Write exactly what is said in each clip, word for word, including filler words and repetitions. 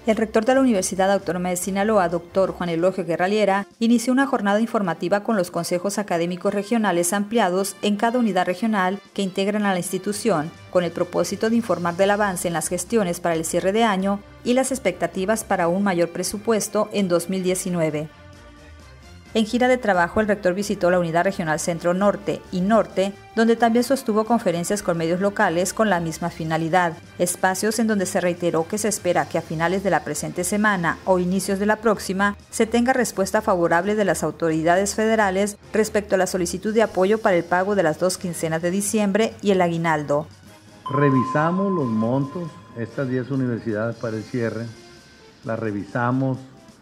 El rector de la Universidad Autónoma de Sinaloa, doctor Juan Elogio Guerraliera, inició una jornada informativa con los consejos académicos regionales ampliados en cada unidad regional que integran a la institución, con el propósito de informar del avance en las gestiones para el cierre de año y las expectativas para un mayor presupuesto en dos mil diecinueve. En gira de trabajo, el rector visitó la Unidad Regional Centro Norte y Norte, donde también sostuvo conferencias con medios locales con la misma finalidad, espacios en donde se reiteró que se espera que a finales de la presente semana o inicios de la próxima se tenga respuesta favorable de las autoridades federales respecto a la solicitud de apoyo para el pago de las dos quincenas de diciembre y el aguinaldo. Revisamos los montos, estas diez universidades para el cierre, las revisamos,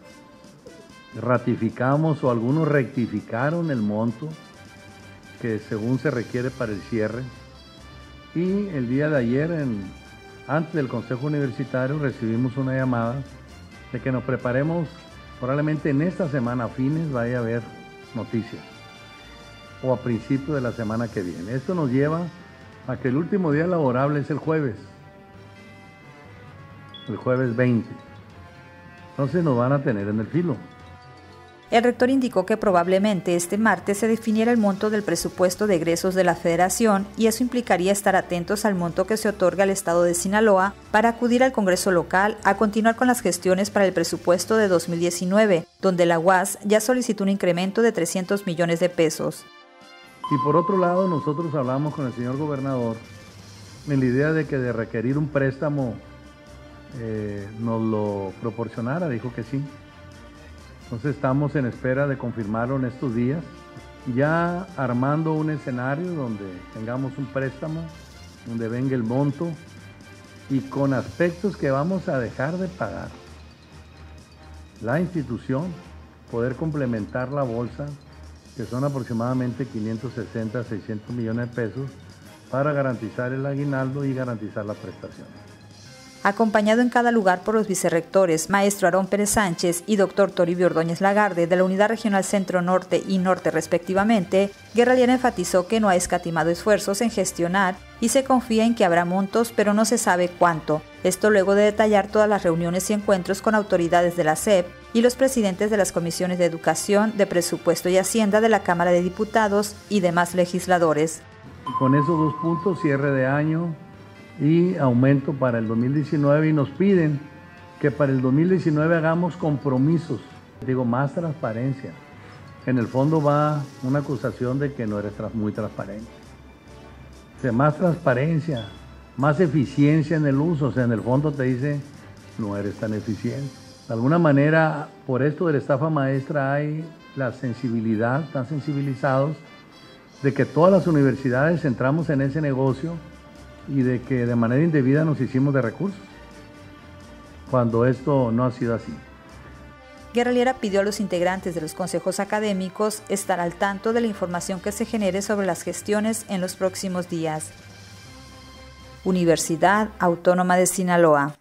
ratificamos o algunos rectificaron el monto que según se requiere para el cierre, y el día de ayer, en, antes del Consejo Universitario, recibimos una llamada de que nos preparemos, probablemente en esta semana a fines vaya a haber noticias o a principios de la semana que viene. Esto nos lleva a que el último día laborable es el jueves, el jueves veinte, entonces nos van a tener en el filo. El rector indicó que probablemente este martes se definiera el monto del presupuesto de egresos de la Federación y eso implicaría estar atentos al monto que se otorga al Estado de Sinaloa para acudir al Congreso local a continuar con las gestiones para el presupuesto de dos mil diecinueve, donde la U A S ya solicitó un incremento de trescientos millones de pesos. Y por otro lado, nosotros hablamos con el señor gobernador en la idea de que de requerir un préstamo eh, nos lo proporcionara, dijo que sí. Entonces estamos en espera de confirmarlo en estos días, ya armando un escenario donde tengamos un préstamo, donde venga el monto y con aspectos que vamos a dejar de pagar. La institución, poder complementar la bolsa, que son aproximadamente quinientos sesenta a seiscientos millones de pesos, para garantizar el aguinaldo y garantizar la prestación. Acompañado en cada lugar por los vicerrectores, maestro Aarón Pérez Sánchez y doctor Toribio Ordóñez Lagarde de la Unidad Regional Centro Norte y Norte respectivamente, Guerraliera enfatizó que no ha escatimado esfuerzos en gestionar y se confía en que habrá montos, pero no se sabe cuánto. Esto luego de detallar todas las reuniones y encuentros con autoridades de la S E P y los presidentes de las comisiones de Educación, de Presupuesto y Hacienda de la Cámara de Diputados y demás legisladores. Con esos dos puntos, cierre de año y aumento para el dos mil diecinueve, y nos piden que para el dos mil diecinueve hagamos compromisos, digo, más transparencia. En el fondo va una acusación de que no eres muy transparente. O sea, más transparencia, más eficiencia en el uso, o sea, en el fondo te dice, no eres tan eficiente. De alguna manera, por esto de la estafa maestra hay la sensibilidad, están sensibilizados de que todas las universidades entramos en ese negocio y de que de manera indebida nos hicimos de recursos, cuando esto no ha sido así. Guerraliera pidió a los integrantes de los consejos académicos estar al tanto de la información que se genere sobre las gestiones en los próximos días. Universidad Autónoma de Sinaloa.